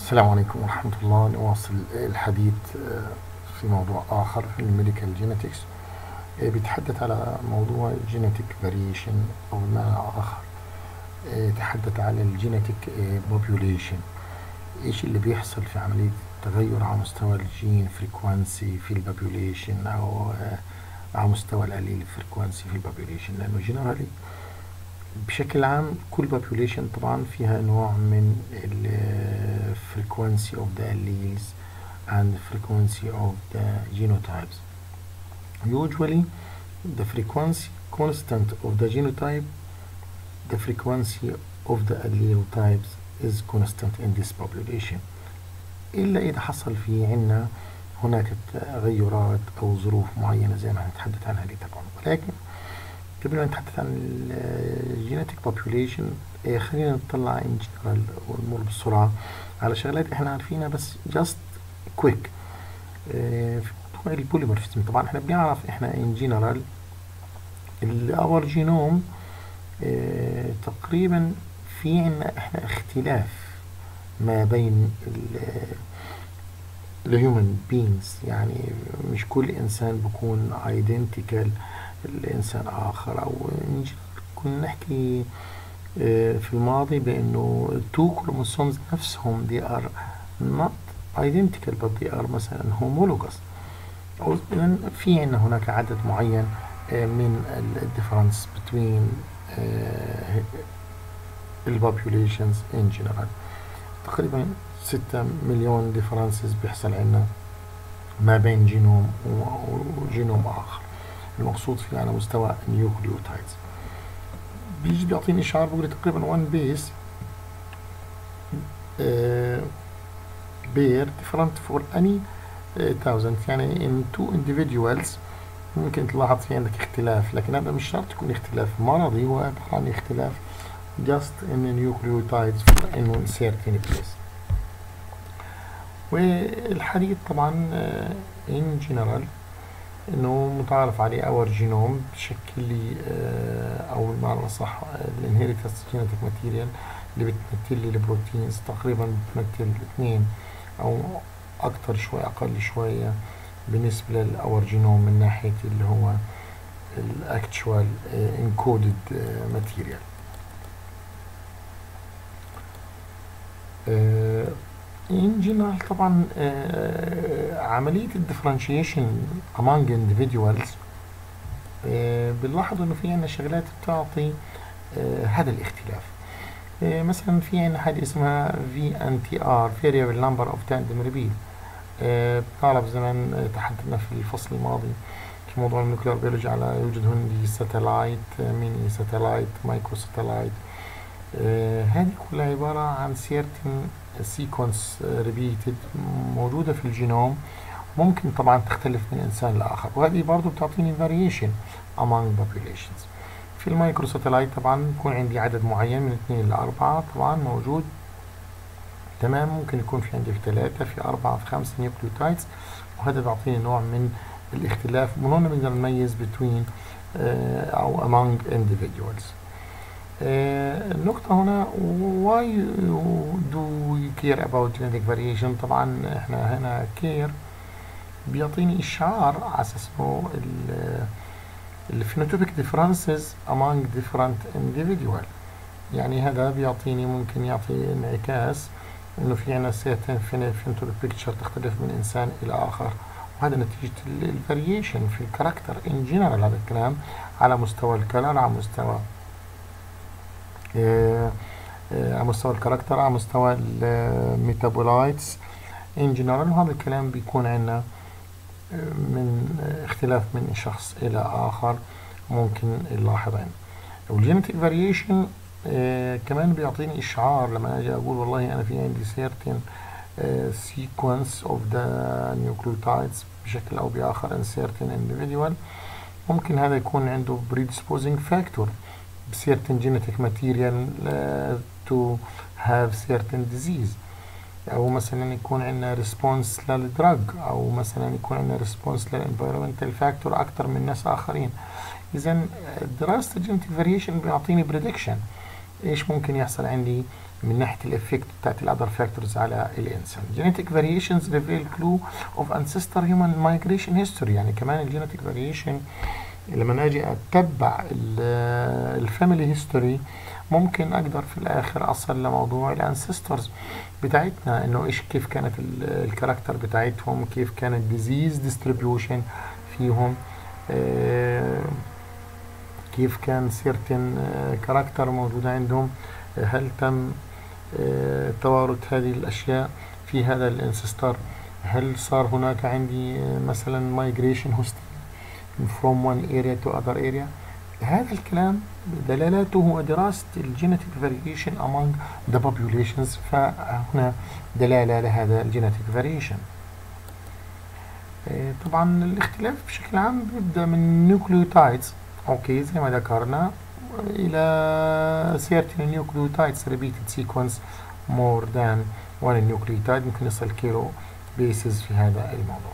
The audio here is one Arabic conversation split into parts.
السلام عليكم ورحمة الله. نواصل الحديث في موضوع آخر في الميديكال جينيتكس، بيتحدث على موضوع الجينيتك فاريشن، أو بمعنى آخر يتحدث على الجينيتك بوبيوليشن. إيش اللي بيحصل في عملية التغير على مستوى الجين فريكوانسي في البوبيوليشن، أو على مستوى الاليل فريكوانسي في البوبيوليشن. لأنه جنرالي بشكل عام كل population طبعا فيها نوع من ال frequency of the alleles and frequency of the genotypes. Usually the frequency constant of the genotype, the frequency of the allele types is constant in this population. إلا إذا حصل في عنا هناك تغيرات أو ظروف معينة زي ما هنتحدث عنها دي طبعا. ولكن قبل ما نتحدث عن الجينيتك بوبيوليشن خلينا نطلع ان جنرال ونمر بسرعة على شغلات احنا عارفينها بس جاست كويك. في موضوع البوليمورفيزم طبعا احنا بنعرف احنا ان جنرال اور جينوم تقريبا في عنا احنا اختلاف ما بين الهيومن بينز، يعني مش كل انسان بيكون ايدنتيكال الإنسان آخر. أو كنا نحكي في الماضي بأنه التو كروموسومز نفسهم they are not identical but they are مثلا homologous. إذن في عندنا هناك عدد معين من الديفرنس between البوبيوليشنز in general. تقريبا 6 مليون ديفرنسز بيحصل عندنا ما بين جينوم وجينوم آخر. المقصود فيه على مستوى النيوكليوتايدز. بيجي بيعطيني إشعار بيقول تقريبا 1 بيس بير different for any 1000. يعني in two individuals ممكن تلاحظ في عندك اختلاف، لكن هذا مش شرط يكون اختلاف مرضي، هو عبارة عن اختلاف just in nucleotides in certain place. والحديث طبعا in general انه متعارف عليه اور جينوم بشكل لي او بمعنى اصح الانهيرتنس جينيتك ماتيريال اللي بتمثل لي البروتينز تقريبا بتمثل 2 او اكتر شوي اقل شويه بالنسبه للاور جينوم من ناحيه اللي هو الاكتشوال انكودد ماتيريال. in general طبعا عملية الديفرنشيشن among individuals بنلاحظ انه في عنا شغلات بتعطي هذا الاختلاف. مثلا في عنا حاجة اسمها VNTR variable number of tandem repeat. بنعرف زمان تحدثنا في الفصل الماضي في موضوع النيوكلير بيولوجي على يوجد هندي ساتلايت، ميني ساتلايت، مايكرو ساتلايت. هذه كلها عبارة عن certain sequence repeated موجودة في الجينوم، ممكن طبعا تختلف من إنسان لآخر، وهذه برضو بتعطيني variation among populations. في المايكرو ساتلايت طبعا يكون عندي عدد معين من 2 ل 4 طبعا موجود تمام، ممكن يكون في عندي في 3 في 4 في 5 نيوكليوتايدز، وهذا بيعطيني نوع من الاختلاف، من هنا بنقدر نميز between أو among individuals. النقطة هنا why do we care about genetic variation؟ طبعا احنا هنا care بيعطيني إشعار على أساس إنه phenotypic differences among different individual. يعني هذا بيعطيني ممكن يعطي انعكاس إنه في عنا certain phenotypic picture تختلف من إنسان إلى آخر، وهذا نتيجة الفاريشن في الكاركتر in general. هذا الكلام على مستوى الكلر، على مستوى على مستوى الكاركتر، على مستوى الميتابولايتس ان جنرال. وهذا الكلام بيكون عندنا من اختلاف من شخص الى اخر ممكن نلاحظ عندنا. والجينيتك فاريشن كمان بيعطيني اشعار لما اجي اقول والله انا في عندي certain sequence of the nucleotides بشكل او باخر in certain individual، ممكن هذا يكون عنده predisposing factor certain genetic material to have certain disease، أو مثلا يكون عندنا response للدراج، أو مثلا يكون عندنا response للenvironmental factor أكتر من ناس آخرين. إذا دراسة الجينيتك فاريشن بيعطيني prediction إيش ممكن يحصل عندي من ناحية الإفكت بتاعت الأذر فاكتورز على الإنسان. genetic variations reveal clue of ancestor human migration history. يعني كمان الجينيتك فاريشن لما أجي أتبع الفاميلي هيستوري ممكن أقدر في الآخر أصل لموضوع الأنسسترز بتاعتنا، إنه إيش كيف كانت الكاركتر بتاعتهم، كيف كانت disease distribution فيهم، كيف كان certain كاركتر موجودة عندهم، هل تم توارث هذه الأشياء في هذا الانسستر، هل صار هناك عندي مثلا migration from one area to other area. هذا الكلام دلالته ودراسة الجينيتك فاريشن among the populations، فهنا دلالة لهذا الجينيتك فاريشن. طبعا الاختلاف بشكل عام بيبدأ من نيوكليوتايدز، اوكي زي ما ذكرنا، الى certain nucleotides repeated sequence more than one nucleotide، ممكن يصل كيلو بيسز في هذا الموضوع.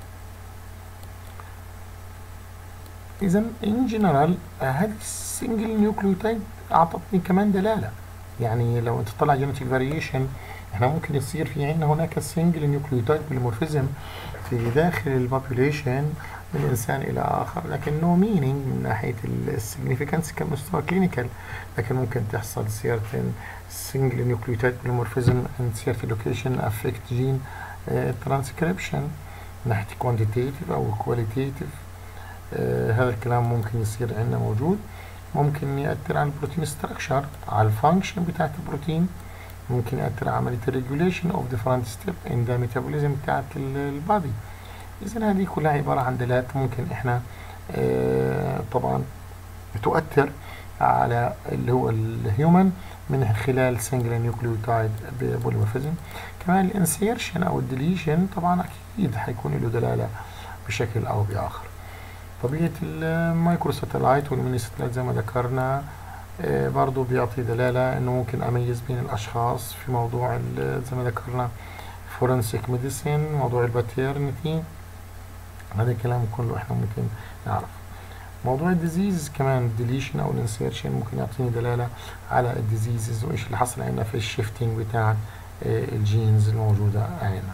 إذا in general هذه السنجل نيوكليوتايد أعطتني كمان دلالة. يعني لو أنت تطلع جينيتك فاريشن احنا ممكن يصير في عندنا هناك سنجل نيوكليوتايد بوليمورفيزم في داخل البوبوليشن من إنسان إلى آخر، لكن no meaning من ناحية السيجنيفيكانس كمستوى كلينيكال، لكن ممكن تحصل certain single nucleotide polymorphism and certain location affect gene transcription من ناحية quantitative أو qualitative. هذا الكلام ممكن يصير عندنا موجود، ممكن يأثر على البروتين ستراكشر، على الفانكشن بتاعت البروتين، ممكن يأثر على عملية الريجوليشن اوف ديفرنت ستيب ان ذا ميتابوليزم بتاعت البادي. إذا هذه كلها عبارة عن دلالات ممكن احنا طبعا تؤثر على اللي هو الهيومن من خلال سنجل نيوكليوتايد بوليمورفيزم. كمان الانسيرشن او الديليشن طبعا اكيد حيكون له دلالة بشكل او باخر. طبيعة المايكرو ساتلايت والميني ساتلايت زي ما ذكرنا برضو بيعطي دلالة انه ممكن اميز بين الاشخاص في موضوع زي ما ذكرنا فورنسيك ميديسين، موضوع الباتيرنتي، هذا الكلام كله احنا ممكن نعرف. موضوع الديزيز كمان الديليشن او الانسيرشن ممكن يعطيني دلالة على الديزيزز وايش اللي حصل عندنا في الشيفتنج بتاع الجينز الموجودة عندنا.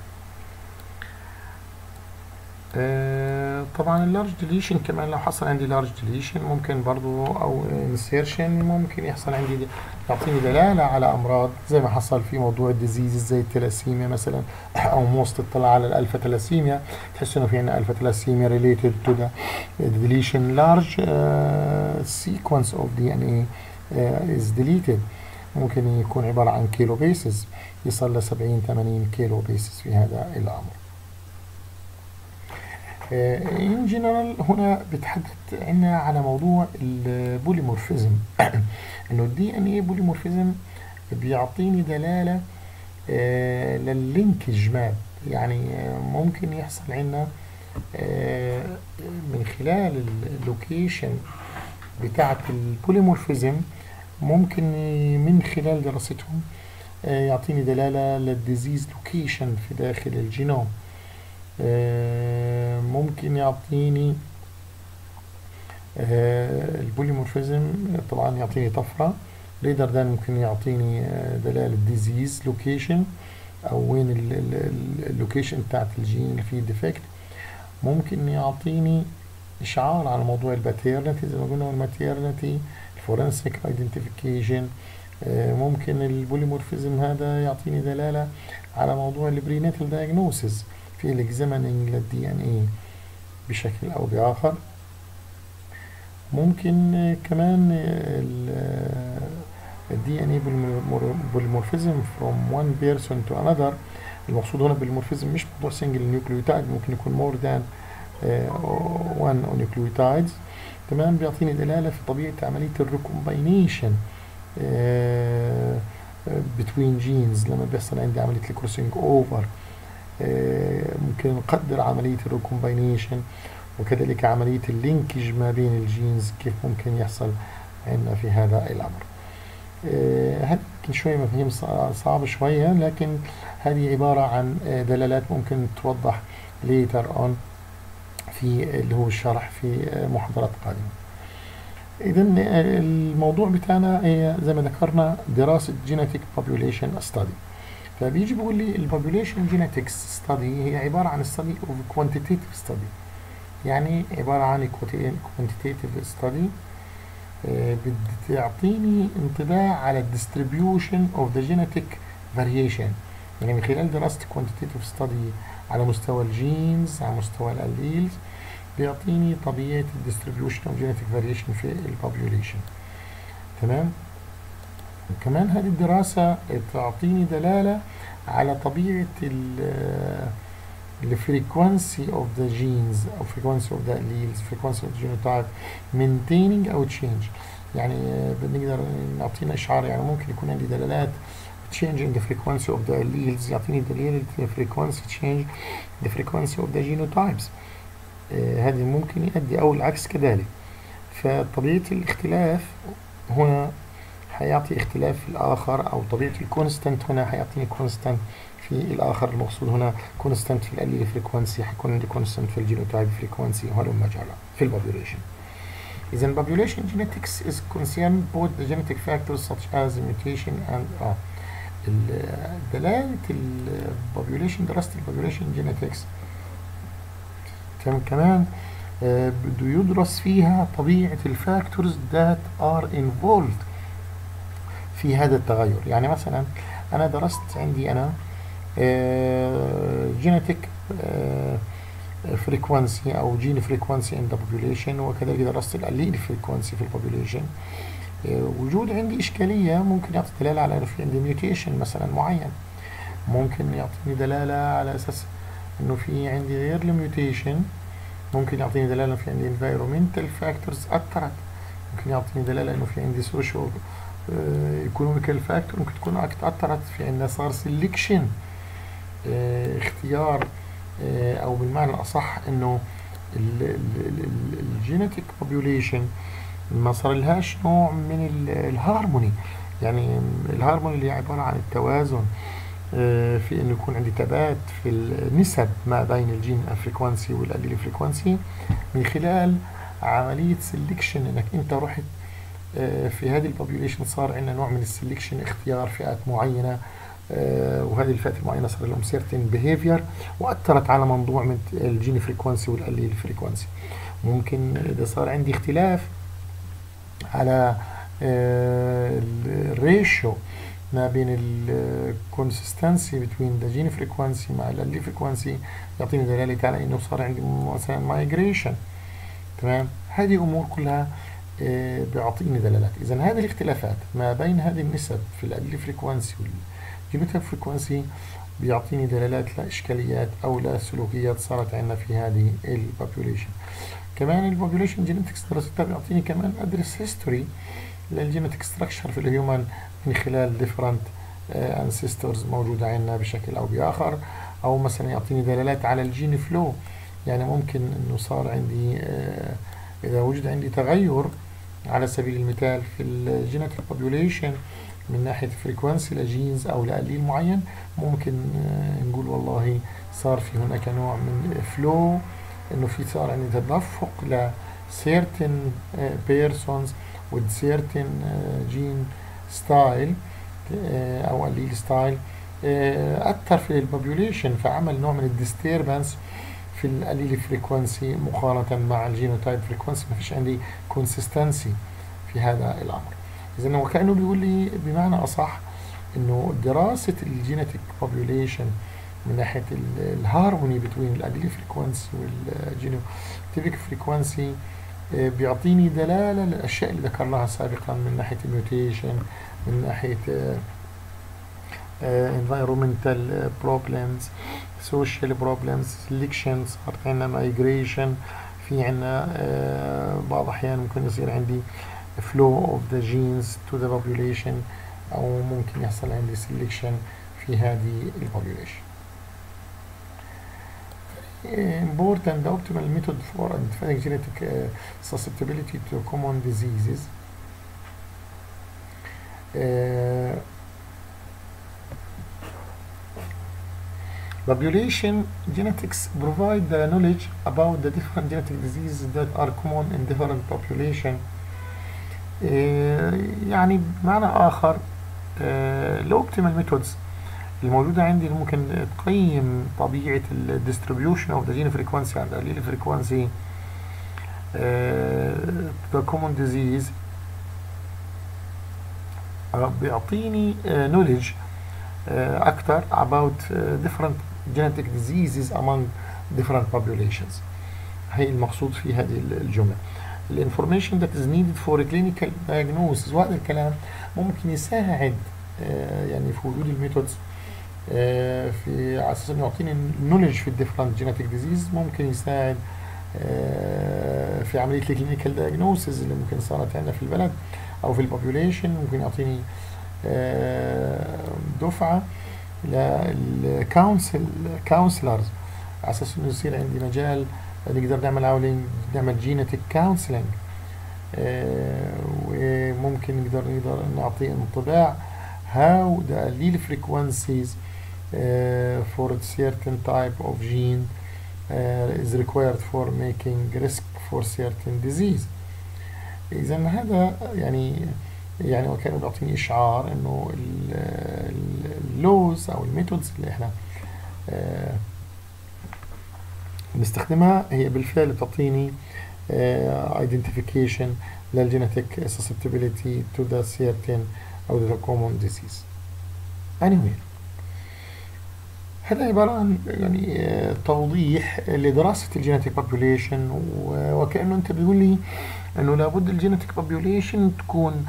طبعا اللارج ديليشن كمان لو حصل عندي لارج ديليشن ممكن برضو او انسيرشن ممكن يحصل عندي يعطيني دلالة على امراض زي ما حصل في موضوع الديزيز زي التلاسيميا مثلا، او موست اطلع على الالفا تلاسيميا، تحس انه في عندنا الفا تلاسيميا related to the deletion large sequence of DNA is deleted، ممكن يكون عبارة عن كيلو بيسز يصل ل 70-80 كيلو بيسز في هذا الامر. in general هنا بتحدث عنا على موضوع البوليمورفيزم انه الدي ان اي بوليمورفيزم بيعطيني دلالة لللينكج ماب. يعني ممكن يحصل عنا من خلال اللوكيشن بتاعة البوليمورفيزم، ممكن من خلال دراستهم يعطيني دلالة للديزيز لوكيشن في داخل الجينوم. ممكن يعطيني البوليمورفيزم طبعا يعطيني طفرة ريدر دان، ممكن يعطيني دلالة ديزيز لوكيشن او وين اللوكيشن بتاعت الجين اللي فيه ديفكت. ممكن يعطيني اشعار على موضوع الباتيرنتي زي ما قلنا، والماتيرنتي الفورنسيك ايدنتيفيكيشن. ممكن البوليمورفيزم هذا يعطيني دلالة على موضوع البريناتال دايجنوسيس في الاكزامينينج للدي ان اي بشكل او باخر. ممكن كمان الدي ان اي بالمورفيزم from one person to another. المقصود هنا بالمورفيزم مش موضوع سنجل نيوكليوتايد، ممكن يكون more than one nucleotides. كمان بيعطيني دلالة في طبيعة عملية الريكومباينيشن between genes لما بيحصل عندي عملية الكروسنج اوفر. ممكن نقدر عملية الريكومباينيشن وكذلك عملية اللينكج ما بين الجينز كيف ممكن يحصل عندنا في هذا الأمر. هذا يمكن شوية مفاهيم صعبة شوية، لكن هذه عبارة عن دلالات ممكن توضح later on في اللي هو الشرح في محاضرات قادمة. إذا الموضوع بتاعنا هي زي ما ذكرنا دراسة genetic population study. فبيجي بيقول لي البوبوليشن جينيتكس ستادي هي عبارة عن ستادي اوف كوانتيتيف ستادي، يعني عبارة عن كوانتيتيف ستادي بتعطيني انطباع على الديستريبيوشن اوف ذا جينيتيك فاريشن، يعني من خلال دراسة كوانتيتيف ستادي على مستوى الجينز على مستوى الاليلز بيعطيني طبيعة الديستريبيوشن اوف جينيتيك فاريشن في البوبوليشن. تمام. كمان هذه الدراسة تعطيني دلالة على طبيعة الفريكونسي اوف ذا جينز او فريكونسي اوف ذا allele فريكونسي اوف جينوتايب maintaining او change، يعني بنقدر نعطينا اشعار، يعني ممكن يكون عندي دلالات change in the frequency of the alleles يعطيني دليل frequency change the frequency of the genotypes. هذه ممكن يؤدي او العكس كذلك. فطبيعة الاختلاف هنا حيعطي اختلاف في الآخر، أو طبيعة الكونستنت هنا حيعطيني كونستنت في الآخر. المقصود هنا كونستنت في الأليل فريكونسي، حيكون عندي كونستنت في الجينوتايب فريكونسي، وهلم جرى في البوبوليشن. إذا population genetics is concerned both the genetic factors such as mutation and دلالة البوبوليشن، دراسة البوبوليشن genetics كمان بده يدرس فيها طبيعة الفاكتورز that are involved في هذا التغير. يعني مثلا أنا درست عندي أنا genetic frequency أو gene frequency in the population، وكذلك درست allele frequency في population. وجود عندي إشكالية ممكن يعطي دلالة على إنه في عندي mutation مثلا معين، ممكن يعطيني دلالة على أساس إنه في عندي غير mutation، ممكن يعطيني دلالة في عندي environmental factors أثرت، ممكن يعطيني دلالة إنه في عندي social economical factor ممكن تكون أثرت في عندنا صار selection اختيار، أو بالمعنى الأصح إنه الجينيتيك population ما صار لهاش نوع من الهارموني، يعني الهارموني اللي عبارة عن التوازن في انه يكون عندي ثبات في النسب ما بين الجين فريكوانسي والاليل فريكوانسي من خلال عملية سيلكشن، انك انت رحت في هذه البوبوليشن صار عندنا نوع من السيلكشن، اختيار فئات معينة، وهذه الفئات المعينة صار لهم سيرتن بيهيفير واثرت على موضوع من الجين فريكوانسي والاليل فريكوانسي. ممكن اذا صار عندي اختلاف على الريشيو ما بين الكونسستنسي بين ذا جين فريكوانسي مع الاليل فريكوانسي يعطيني دلاله على انه صار عندي مثلا مايجريشن. تمام. هذه امور كلها بيعطيني دلالات. اذا هذه الاختلافات ما بين هذه النسب في الاليل فريكوانسي والجينوتايب فريكوانسي بيعطيني دلالات لاشكاليات او لسلوكيات صارت عندنا في هذه البوبوليشن. كمان البوبوليشن جينيتكس دراستها بيعطيني كمان ادرس هيستوري للجينيتك ستراكشر في الهيومن من خلال different ancestors موجودة عندنا بشكل أو بآخر، أو مثلا يعطيني دلالات على الجين فلو، يعني ممكن إنه صار عندي إذا وجد عندي تغير على سبيل المثال في الجينيتك population من ناحية فريكوانسي لجينز أو لأليل معين، ممكن نقول والله صار في هناك نوع من فلو، إنه في صار عندي تدفق ل certain persons with certain gene style أو allele style أثر في البوبوليشن، فعمل نوع من الديستربنس في الاليل فريكونسي مقارنة مع الجينوتايب فريكونسي، ما فيش عندي كونسستنسي في هذا الأمر. إذا هو كأنه بيقول لي بمعنى أصح إنه دراسة الجينيتك population من ناحية الهارموني بين الاليل فريكونسي والجينوتايب فريكونسي بيعطيني دلالة للأشياء اللي ذكرناها سابقا من ناحية الميوتيشن، من ناحية environmental problems social problems selection، صارت عندنا migration، في عندنا بعض الأحيان ممكن يصير عندي flow of the genes to the population، أو ممكن يحصل عندي selection في هذه population. Important optimal method for identifying genetic susceptibility to common diseases. Population genetics provide the knowledge about the different genetic diseases that are common in different population. يعني بمعنى آخر الأوبتيمال ميثودز الموجودة عندي اللي ممكن تقيم طبيعة الديستريبيوشن اوف ذا جين فريكونسي عند قليل فريكونسي ذا كومون ديزيز، بيعطيني knowledge أكثر about different genetic diseases among different populations. هي المقصود في هذه الجملة. الانفورميشن that is needed for clinical diagnosis، وهذا الكلام ممكن يساعد يعني في وجود الميثودز في على اساس انه يعطيني knowledge في الديفرنت جينيتك ديزيز، ممكن يساعد في عملية الكلينيكال دايجنوسيس اللي ممكن صارت عندنا في البلد او في البوبوليشن، ممكن يعطيني دفعة للكونسلرز على اساس انه يصير عندي مجال نقدر نعمل جينيتك كونسلنج، وممكن نقدر نعطي انطباع how the allele frequencies for a certain type of gene is required for making risk for certain disease. إذا هذا يعني وكانوا بيعطيني إشعار إنه اللوز أو الميثودز اللي إحنا بنستخدمها هي بالفعل بتعطيني identification للجينيتك susceptibility to the certain أو the common disease. anyway هذا عبارة عن توضيح لدراسة الجينيتك population، وكأنه أنت بتقول لي أنه لابد الجينيتك population تكون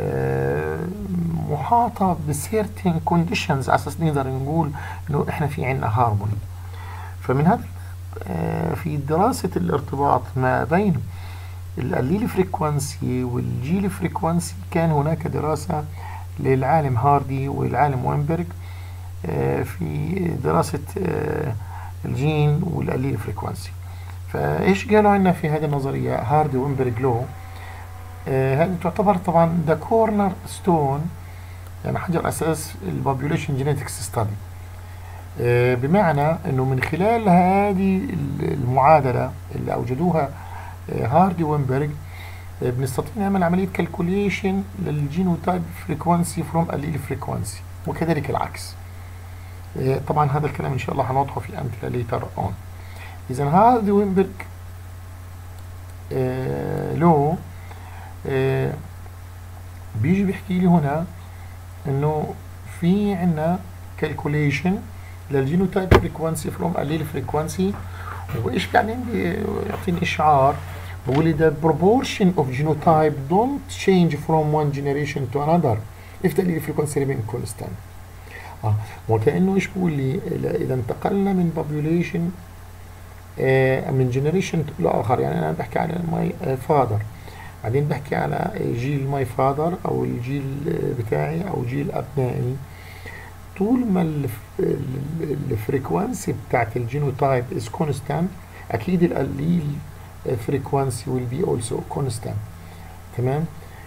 محاطة بcertain conditions على أساس نقدر نقول أنه إحنا في عنا هارموني. فمن هذا في دراسة الارتباط ما بين الأليل فريكوانسي والجيل فريكوانسي كان هناك دراسة للعالم هاردي والعالم وينبرغ في دراسة الجين والأليل فريكوانسي. فإيش قالوا عنا في هذه النظرية هاردي وينبرغ لو؟ هذه تعتبر طبعا ذا كورنر ستون، يعني حجر أساس البوبوليشن جينيتكس ستادي، بمعنى أنه من خلال هذه المعادلة اللي أوجدوها هاردي وينبرغ بنستطيع نعمل عملية كالكوليشن للجينوتايب فريكوانسي فروم أليل فريكوانسي، وكذلك العكس. طبعا هذا الكلام إن شاء الله هنوضحه في أمثلة ليتر أون. إذا هاردي وينبرغ لو بيجي بيحكي لي هنا إنه في عنا كالكوليشن للجينوتايب فريكوانسي فروم أليل فريكوانسي، وإيش بعدين بيعطيني إشعار بقول لي the proportion of genotype don't change from one generation to another if the allele frequency remain constant. وكأنه إيش بقول لي إذا انتقلنا من population من generation لآخر، يعني أنا بحكي على my father، بعدين بحكي على جيل my father أو الجيل بتاعي أو جيل أبنائي، طول ما الفريكوانسي بتاعت الجينوتايب is constant أكيد الأليل frequency will be also constant. تمام.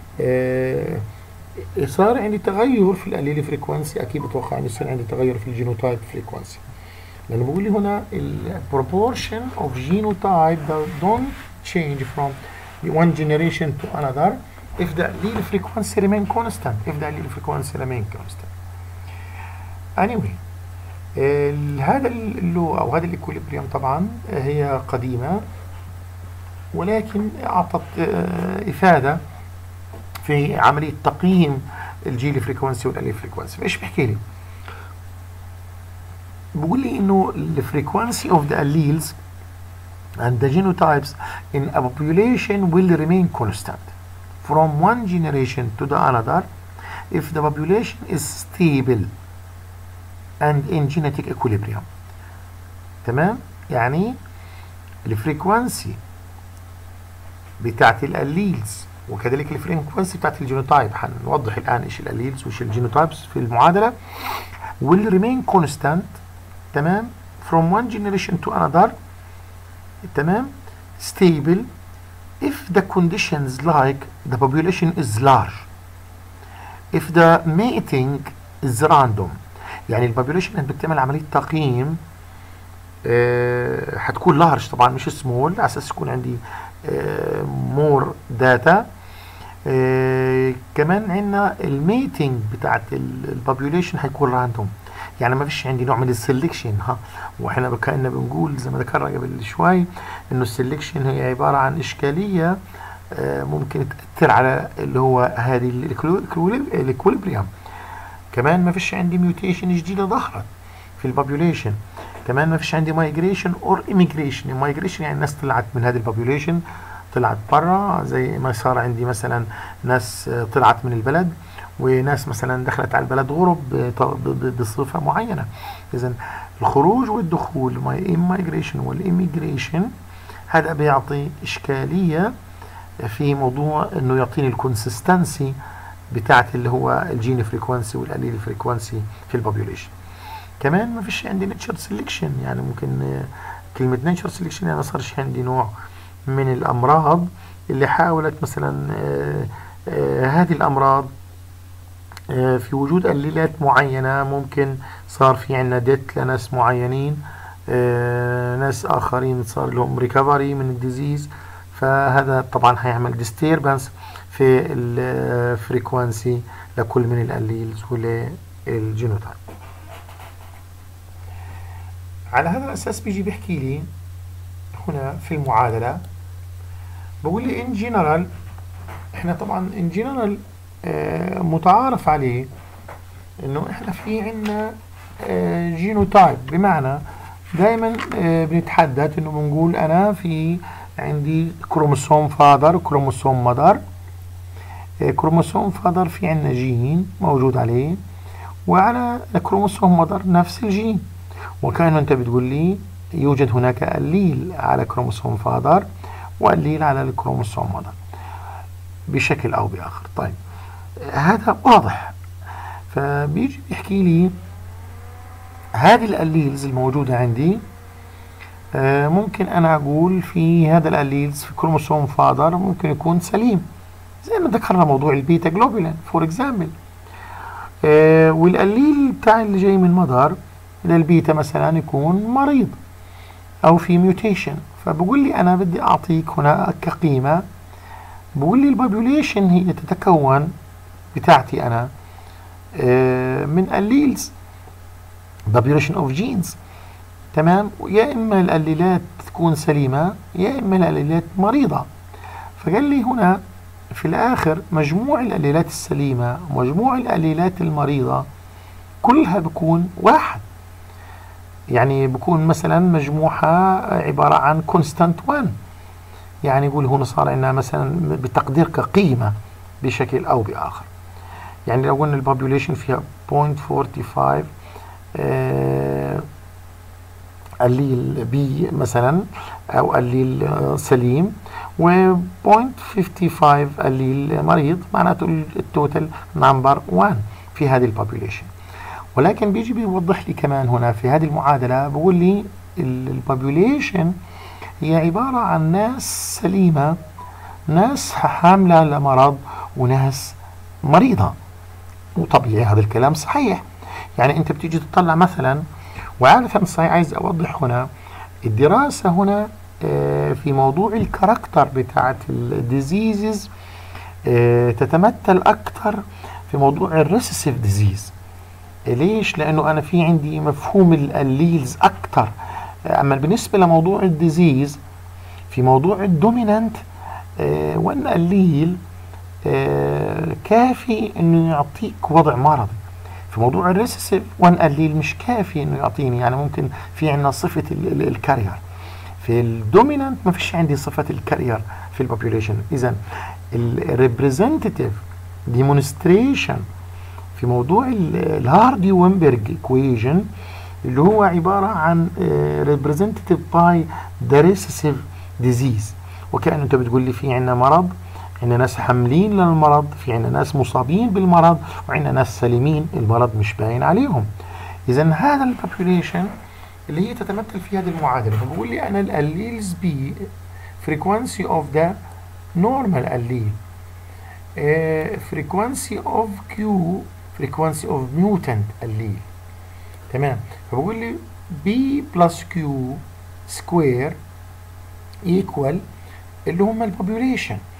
صار عندي تغير في الأليل فريكوانسي، أكيد بتوقع أن يصير عندي تغير في الجينوتايب فريكوانسي، لأنه بقول لي هنا ال proportion of genotype that don't change from one generation to another if the allele frequency remain constant. anyway هذا اللو أو هذا الإكوليبريم طبعا هي قديمة، ولكن أعطت إفادة في عملية تقييم الجيل فريكوانسي والأليل فريكوانسي. فإيش بحكي لي؟ بقول لي إنه the frequency of the alleles and the genotypes in a population will remain constant from one generation to the another if the population is stable and in genetic equilibrium. تمام؟ يعني الفريكوانسي بتاعت الاليلز وكذلك الفريكوانسي بتاعت الجينوتايب، هنوضح الآن ايش الاليلز وايش الجينوتايبس في المعادلة، will remain constant. تمام. from one generation to another. تمام. stable if the conditions like the population is large, if the mating is random. يعني البوبوليشن انت بتعمل عملية تقييم هتكون لارج طبعا مش سمول، على اساس يكون عندي مور داتا. كمان عندنا الميتنج بتاعت البوبيوليشن هيكون راندوم، يعني ما فيش عندي نوع من السلكشن. ها، واحنا كأننا بنقول زي ما ذكرنا قبل شوي انه السلكشن هي عبارة عن اشكالية ممكن تأثر على اللي هو هذه الاكوليبريم. كمان ما فيش عندي ميوتيشن جديدة ظهرت في البوبيوليشن. كمان ما فيش عندي مايجريشن اور ايميجريشن. المايجريشن يعني الناس طلعت من هذه البوبيوليشن، طلعت برا، زي ما صار عندي مثلا ناس طلعت من البلد وناس مثلا دخلت على البلد غرب بصفة معينة. إذا الخروج والدخول المايجريشن والإيميجريشن هذا بيعطي إشكالية في موضوع إنه يعطيني الكونسستنسي بتاعت اللي هو الجين فريكوانسي والاليل فريكوانسي في البوبيوليشن. كمان ما فيش عندي نيتشر سيلكشن، يعني ممكن كلمة نيتشر سيلكشن يعني ما صارش عندي نوع من الأمراض اللي حاولت مثلا هذه الأمراض في وجود قليلات معينة ممكن صار في عنا ديت لناس معينين، ناس آخرين صار لهم ريكفري من الديزيز، فهذا طبعا هيعمل ديستيربنس في الفريكوانسي لكل من الاليلز وللجينوتايب. على هذا الأساس بيجي بيحكي لي هنا في المعادلة، بقول لي in general، احنا طبعا in general متعارف عليه انه احنا في عنا جينوتايب، بمعنى دايما بنتحدث انه بنقول انا في عندي كروموسوم فادر وكروموسوم مدر. كروموسوم فادر في عنا جين موجود عليه، وعلى كروموسوم مدر نفس الجين، وكأنه انت بتقول لي يوجد هناك الليل على كروموسوم فادر والليل على الكروموسوم مدر بشكل او باخر. طيب هذا واضح، فبيجي بيحكي لي هذه الاليلز الموجودة عندي ممكن انا اقول في هذا الاليلز في كروموسوم فادر ممكن يكون سليم، زي ما ذكرنا موضوع البيتا جلوبولين فور اكزامبل، والاليل بتاع اللي جاي من مدر للبيتا مثلا يكون مريض او في ميوتيشن. فبقول لي انا بدي اعطيك هنا كقيمة، بقول لي البوبيوليشن هي تتكون بتاعتي انا من الليلز population of genes، تمام، يا اما الاليلات تكون سليمة يا اما الاليلات مريضة. فقال لي هنا في الاخر مجموع الاليلات السليمة ومجموع الاليلات المريضة كلها بكون واحد، يعني بكون مثلا مجموعها عبارة عن constant 1، يعني يقول هنا صار عندنا مثلا بتقدير كقيمة بشكل او باخر. يعني لو قلنا البوبيوليشن فيها 0.45 قليل بي مثلا او قليل سليم، و 0.55 قليل مريض، معناته التوتال نمبر 1 في هذه البوبيوليشن. ولكن بيجي بيوضح لي كمان هنا في هذه المعادلة، بقول لي البوبيوليشن هي عبارة عن ناس سليمة، ناس حاملة لمرض، وناس مريضة. وطبيعي هذا الكلام صحيح، يعني انت بتيجي تطلع مثلا، وعادة صحيح عايز اوضح هنا الدراسة هنا في موضوع الكاركتر بتاعت الديزيزز تتمثل اكثر في موضوع الريسيسيف ديزيز. ليش؟ لانه انا في عندي مفهوم الليلز اكثر، اما بالنسبة لموضوع الديزيز في موضوع الدومينانت وان الليل كافي انه يعطيك وضع مرضي. في موضوع الريسيسيف وان الليل مش كافي انه يعطيني، يعني ممكن في عندنا صفة الكارير. في الدومينانت ما فيش عندي صفة الكارير في البوبيوليشن. اذا الريبريزنتيف ديمونستريشن في موضوع الهاردي وينبرج ايكويشن اللي هو عبارة عن represented by the recessive disease، وكأنه انت بتقول لي في عندنا مرض، عندنا ناس حاملين للمرض، في عندنا ناس مصابين بالمرض، وعندنا ناس سليمين المرض مش باين عليهم. اذا هذا البوبيوليشن اللي هي تتمثل في هذه المعادلة. فبقول لي انا الاليلز بي frequency of the normal allele frequency of Q frequency of mutant allele، تمام. فبقول لي B plus Q square equal اللي هم البوبيوليشن.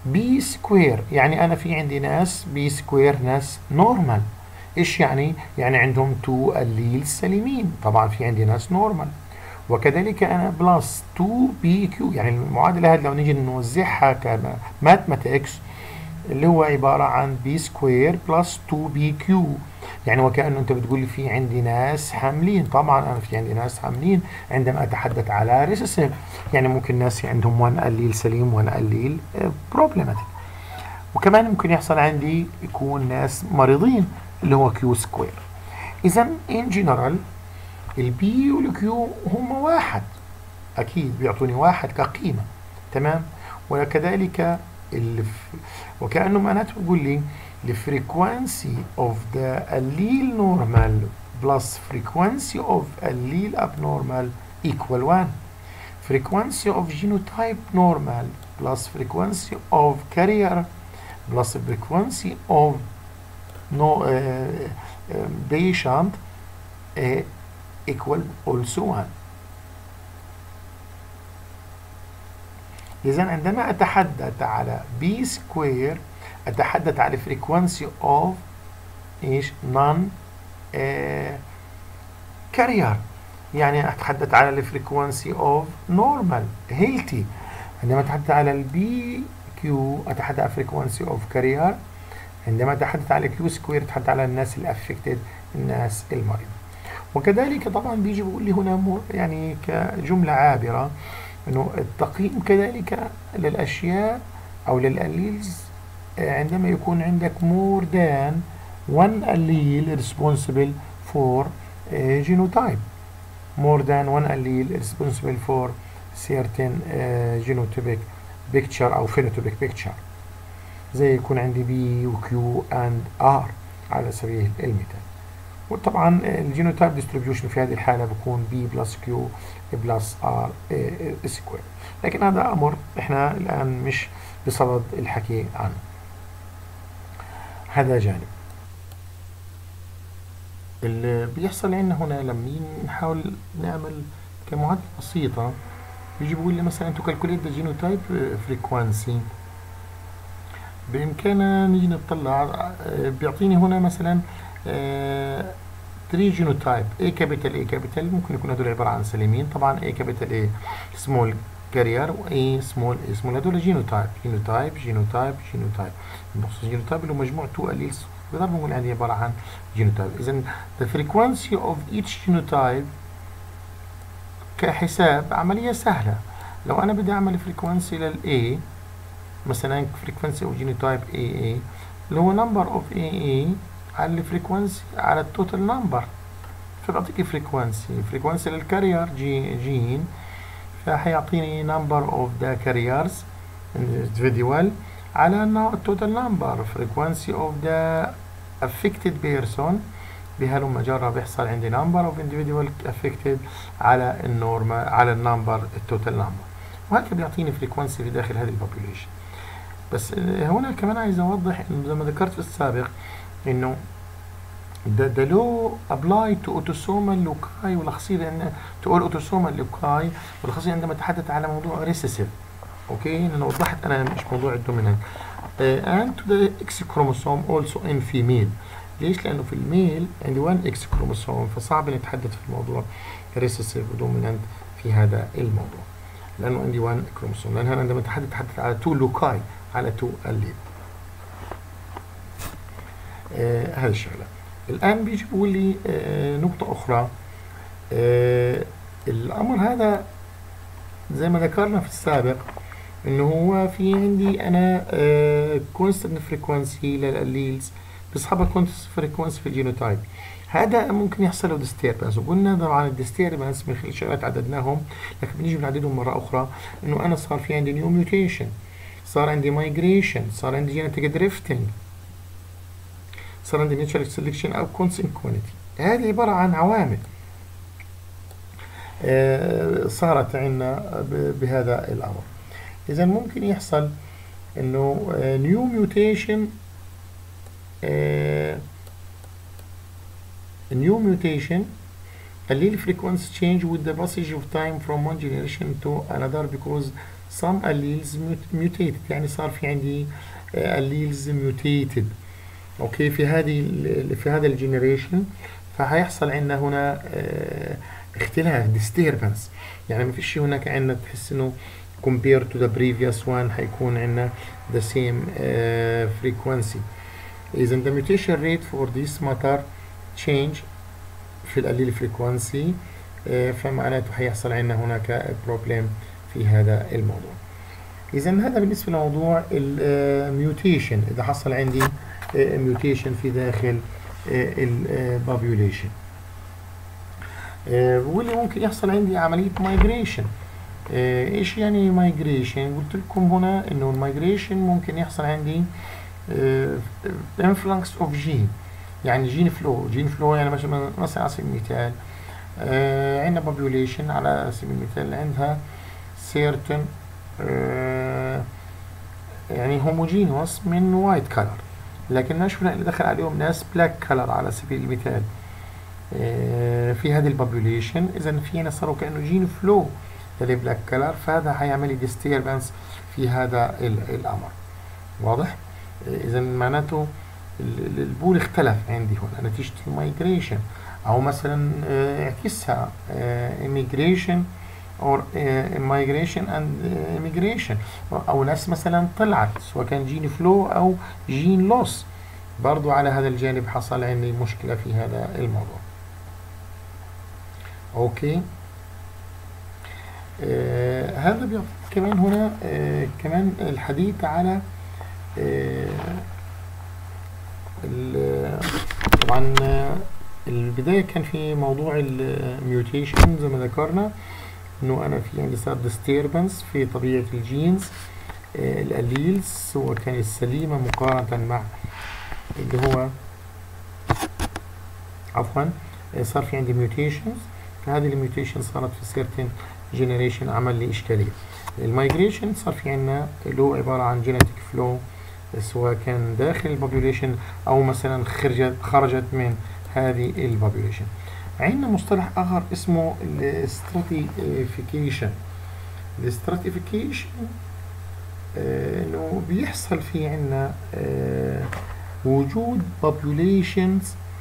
بي سكوير يعني أنا في عندي ناس بي سكوير ناس نورمال. إيش يعني؟ يعني عندهم 2 الليل سليمين، طبعا في عندي ناس نورمال. وكذلك أنا بلس 2 بي كيو، يعني المعادلة هذه لو نيجي نوزعها كماثماتكس اللي هو عبارة عن بي سكوير بلس 2 بي كيو، يعني وكأنه أنت بتقول لي في عندي ناس حاملين. طبعا أنا في عندي ناس حاملين عندما أتحدث على ريسيسيف، يعني ممكن ناس عندهم 1 قليل سليم 1 قليل بروبلماتيك. وكمان ممكن يحصل عندي يكون ناس مريضين اللي هو كيو سكوير. إذا إن جنرال البي والكيو هم واحد، أكيد بيعطوني واحد كقيمة، تمام. وكذلك وكأنه معناته بيقول لي the frequency of the allele normal plus frequency of allele abnormal equal 1. frequency of genotype normal plus frequency of carrier plus frequency of no patient equal also 1. إذا عندما أتحدث على بي سكوير أتحدث على frequency of إيش non carrier، يعني أتحدث على frequency of normal healthy. عندما أتحدث على البي كيو أتحدث على frequency of carrier. عندما أتحدث على كيو سكوير أتحدث على الناس الأفكتد، الناس المريضة. وكذلك طبعا بيجي بيقول لي هنا يعني كجملة عابرة انه التقييم كذلك للاشياء او للاليلز عندما يكون عندك more than one allele responsible for genotype، more than one allele responsible for certain genotypic picture او phenotypic picture، زي يكون عندي B و Q and R على سبيل المثال. وطبعا الجينوتايب ديستريبيوشن في هذه الحالة بيكون B بلس Q بلس R سكوير، لكن هذا أمر احنا الآن مش بصدد الحكي عنه. هذا جانب. اللي بيحصل عندنا هنا لما نحاول نعمل كمعادلة بسيطة، بيجي بيقول لي مثلا to calculate the genotype frequency، بإمكاننا نيجي نطلع بيعطيني هنا مثلا 3 جينوتايب A كابيتال A كابيتال، ممكن يكون هدول عبارة عن سليمين. طبعا A كابيتال A سمول كارير و A سمول A سمول، هدول جينوتايب جينوتايب جينوتايب جينوتايب. بخصوص الجينوتايب اللي هو مجموع 2 الليلز بنقدر نقول عندي عبارة عن جينوتايب. إذا the frequency of each genotype كحساب عملية سهلة. لو أنا بدي أعمل فريكونسي لل A مثلا frequency of genotype AA اللي هو number of AA على الفريكونسي على التوتال نمبر، فبعطيك فريكونسي للكارير جين، فحيعطيني نمبر اوف ذا كاريرز individual على التوتال نمبر، فريكونسي اوف ذا affected person بهلم جرى بيحصل عندي نمبر اوف individual affected على النورمال على النمبر التوتال نمبر، وهكذا بيعطيني فريكونسي في داخل هذه البوبوليشن. بس هنا كمان عايز اوضح انه زي ما ذكرت في السابق انه the law apply to autosomal loci، والخاصية لأن تقول autosomal loci، والخاصية عندما أتحدث على موضوع recessive. أوكي أنا وضحت أنا مش موضوع الدومينانت and to the X chromosome also in female. ليش؟ لأنه في الميل عندي 1 X chromosome، فصعب نتحدث في الموضوع recessive ودومينانت في هذا الموضوع، لأنه عندي 1 كروموسوم. لأن هنا عندما أتحدث على 2 لوكاي على 2 الليل. هذه الشغلة. الآن بيجي بيقول لي نقطة أخرى. الأمر هذا زي ما ذكرنا في السابق إنه هو في عندي أنا كونستنت فريكونسي للأليلز بيصحبها كونستنت فريكونسي في الجينوتايب. هذا ممكن يحصل له ديستيربنس، وقلنا طبعا الديستيربنس من خلال شغلات عددناهم، لكن بنيجي بنعددهم مرة أخرى إنه أنا صار في عندي نيو ميوتيشن، صار عندي مايجريشن، صار عندي جينيتيك دريفتنج، صار عندي نيتشرال سيلكشن او كونسنكوينيتي. هذه عباره عن عوامل صارت عندنا بهذا الامر. اذا ممكن يحصل انه نيو ميوتيشن allele frequency change with the passage of time from one generation to another because some alleles mutated، يعني صار في عندي alleles mutated. اوكي، في هذا الجنريشن فهيحصل عندنا هنا اختلاف disturbance، يعني ما فيش هناك عندنا تحس انه compared to the previous one هيكون عندنا the same frequency. إذا the mutation rate for this matter change في الاليل frequency، فمعناته هيحصل عندنا هناك problem في هذا الموضوع. إذا هذا بالنسبة لموضوع الميوتيشن، إذا حصل عندي ميوتيشن في داخل البوبوليشن. واللي ممكن يحصل عندي عملية مايجريشن. ايش يعني مايجريشن؟ قلت لكم هنا انه المايجريشن ممكن يحصل عندي influx of gene، يعني جين فلو يعني مثلا على سبيل المثال عندنا population على سبيل المثال عندها certain يعني homogeneous من white color، لكن ما شفنا اللي دخل عليهم ناس black color على سبيل المثال في هذه البوبوليشن. اذا في هنا صاروا كانه جين فلو للبلاك كلر، فهذا هيعمل لي ديستربنس في هذا الامر. واضح؟ اذا معناته البول اختلف عندي هنا نتيجه المايجريشن، او مثلا اعكسها immigration or migration and immigration، او ناس مثلا طلعت سواء كان جين فلو او جين لوس، برضو على هذا الجانب حصل عندي مشكلة في هذا الموضوع. اوكي، هذا بيعطي كمان هنا كمان الحديث على طبعا البداية كان في موضوع الميوتيشن زي ما ذكرنا انه انا في عندي صار disturbance في طبيعة الجينز الاليلز سواء كانت سليمة مقارنة مع اللي هو عفوا صار في عندي ميوتيشنز، فهذه الميوتيشن صارت في certain generation عمل لي اشكالية. المايجريشن صار في عندنا اللي هو عبارة عن genetic flow سواء كان داخل البوبوليشن او مثلا خرجت من هذه البوبوليشن. عندنا مصطلح اخر اسمه الاستراتيفيكيشن. الاستراتيفيكيشن انه بيحصل في عندنا وجود populations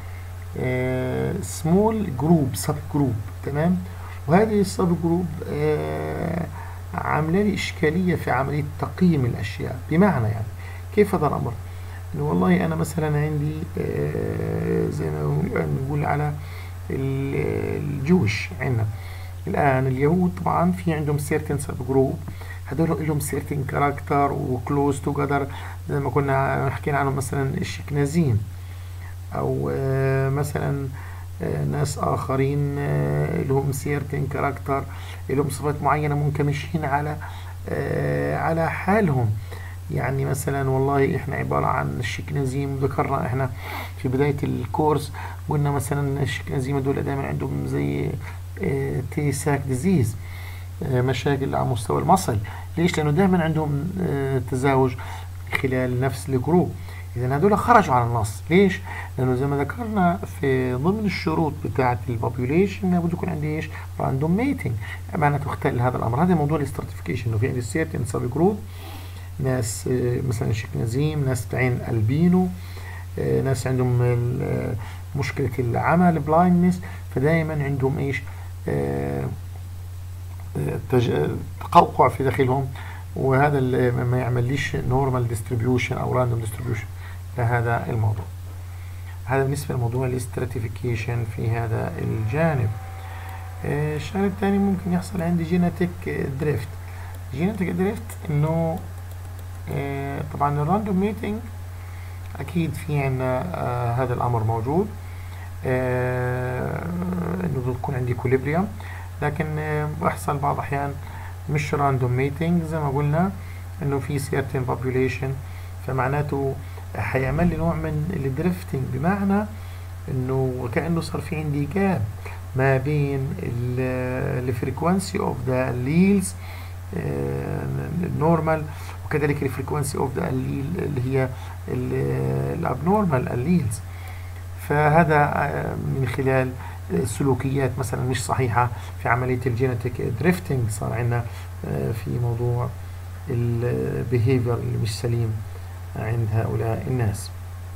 small group sub group، تمام، وهذه السب جروب عامله لي اشكاليه في عمليه تقييم الاشياء. بمعنى يعني كيف هذا الامر؟ انه والله انا مثلا عندي زي ما نقول على الجوش، عندنا الان اليهود طبعا في عندهم certain sub group، هذول لهم certain character وكلوز توجذر زي ما كنا حكينا عنهم، مثلا الشكنازيم او مثلا ناس اخرين لهم certain character، لهم صفات معينه منكمشين على حالهم. يعني مثلا والله احنا عباره عن الشكنازيم، ذكرنا احنا في بدايه الكورس قلنا مثلا الشكنازيم دول دايما عندهم زي تي ساك ديزيز، مشاكل على مستوى المصل. ليش؟ لانه دائما عندهم تزاوج خلال نفس الجروب. اذا هذول خرجوا على النص. ليش؟ لانه زي ما ذكرنا في ضمن الشروط بتاعه البوبوليشن بده يكون عندي ايش؟ راندوم ميتنج، معناته اختل هذا الامر. هذا موضوع الاستراتيفيكيشن، انه في عندي سيرتين سب جروب، ناس مثلا شكنازيم، ناس بعين البينو، ناس عندهم مشكله العمى البلايندنس، فدائما عندهم ايش؟ تقوقع في داخلهم، وهذا اللي ما يعمليش نورمال ديستريبيوشن او راندوم ديستريبيوشن لهذا الموضوع. هذا بالنسبه لموضوع الاستراتيفيكيشن في هذا الجانب. الشيء الثاني ممكن يحصل عندي جينيتيك دريفت. جينيتيك دريفت انه طبعا الراندوم ميتنج اكيد في عندنا هذا الامر موجود، انه بتكون عندي كوليبريم، لكن بيحصل بعض احيان مش راندوم ميتنج زي ما قلنا، انه في certain population، فمعناته هيعمل لي نوع من الدريفتنج، بمعنى انه وكأنه صار في عندي جاب ما بين الفريكوانسي اوف ذا الليلز النورمال، وكذلك الفريكوانسي اوف ذا الليل اللي هي الابنورمال الليلز. فهذا من خلال سلوكيات مثلا مش صحيحة في عملية الجينيتيك دريفتنج صار عندنا في موضوع البيهيفير اللي مش سليم عند هؤلاء الناس.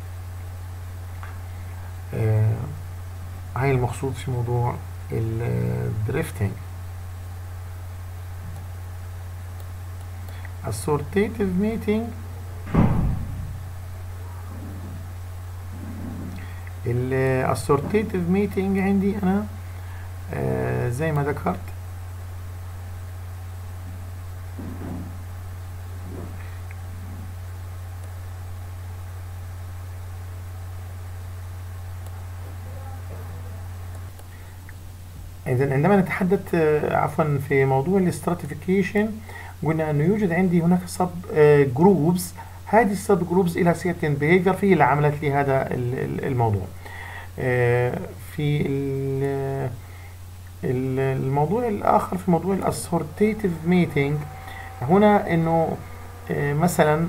هاي المقصود في موضوع الدريفتنج. assortative meeting، الاسورتيتيف ميتنج عندي انا زي ما ذكرت إذا عندما نتحدث عفوا في موضوع الاستراتيفيكيشن، قلنا انه يوجد عندي هناك سب جروبز. هذه السب جروبز لها سيرتين بيهيفير في اللي عملت لي هذا الموضوع. في الموضوع الاخر في موضوع الاسورتيتيف ميتنج، هنا انه مثلا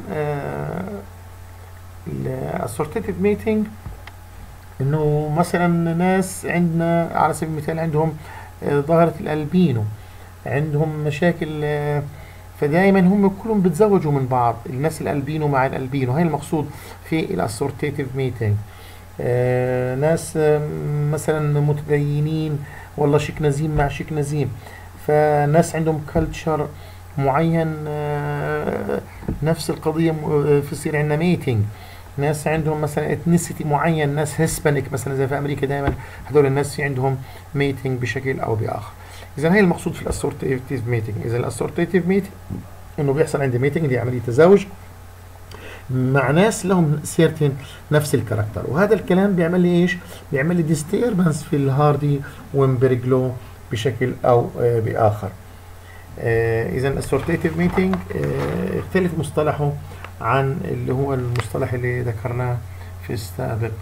الاسورتيتيف ميتنج انه مثلا ناس عندنا على سبيل المثال عندهم ظاهرة الالبينو، عندهم مشاكل، فدائما هم كلهم بتزوجوا من بعض، الناس الالبينو مع الالبينو. هاي المقصود في الاسورتيتيف ميتنج. ناس مثلا متدينين والله شكنزيم مع شكنزيم، فناس عندهم كلتشر معين نفس القضية في يصير عندنا ميتنج. ناس عندهم مثلا ethnicity معين، ناس هسبانيك مثلا زي في امريكا، دائما هذول الناس في عندهم ميتنج بشكل او باخر. اذا هي المقصود في الاسورتيتيف ميتنج. اذا الاسورتيتيف ميتنج انه بيحصل عندي ميتنج، دي عمليه تزاوج مع ناس لهم سيرتين نفس الكاركتر، وهذا الكلام بيعمل لي ايش؟ بيعمل لي ديستيربنس في الهاردي وينبرج لو بشكل او باخر. اذا الاسورتيتيف ميتنج يختلف مصطلحه عن اللي هو المصطلح اللي ذكرناه في السابق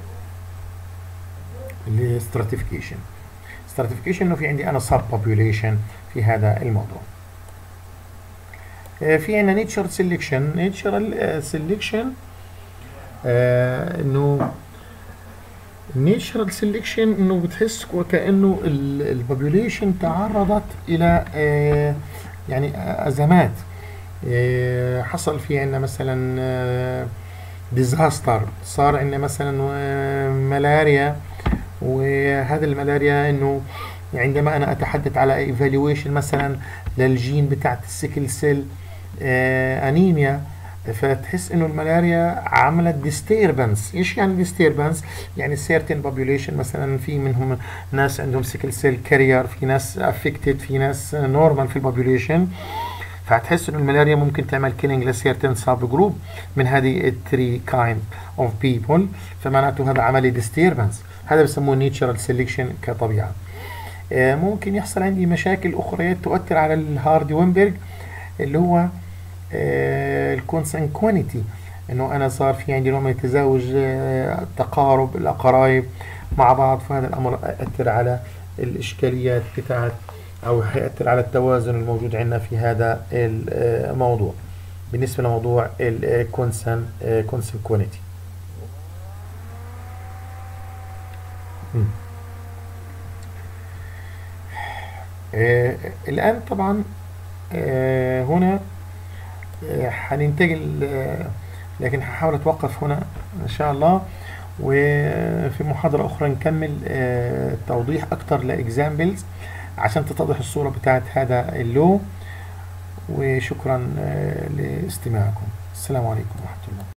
اللي stratification. stratification انه في عندي انا sub population في هذا الموضوع. في عندنا natural selection. natural selection انه natural selection انه بتحس وكأنه البوبوليشن تعرضت الى يعني ازمات، حصل في عندنا مثلا ديزاستر، صار عندنا مثلا ملاريا، وهذا الملاريا انه عندما انا اتحدث على ايفالويشن مثلا للجين بتاعت السيكل سيل انيميا، فتحس انه الملاريا عملت ديستيربنس. ايش يعني ديستيربنس؟ يعني سيرتين بوبوليشن مثلا في منهم ناس عندهم سيكل سيل كارير، في ناس افكتد، في ناس نورمال في البوبوليشن، فهتحس انه الملاريا ممكن تعمل كيلينج لسيرتين سب جروب من هذه الثري كايند اوف بيبل، فمعناته هذا عملي ديستيربنس. هذا بسموه نيتشرال سيلكشن كطبيعه. ممكن يحصل عندي مشاكل اخرى تؤثر على الهاردي وينبرج، اللي هو الكونسنكوينيتي، انه انا صار في عندي نوع من التزاوج، تقارب الاقارب مع بعض، فهذا الامر يؤثر على الاشكاليات بتاعت او هيأثر على التوازن الموجود عندنا في هذا الموضوع بالنسبه لموضوع الكونسنكوينيتي. الآن طبعا هنا هننتقل، لكن هحاول أتوقف هنا إن شاء الله، وفي محاضرة أخرى نكمل توضيح أكتر لإكزامبلز عشان تتضح الصورة بتاعت هذا اللو. وشكرا لاستماعكم. السلام عليكم ورحمة الله.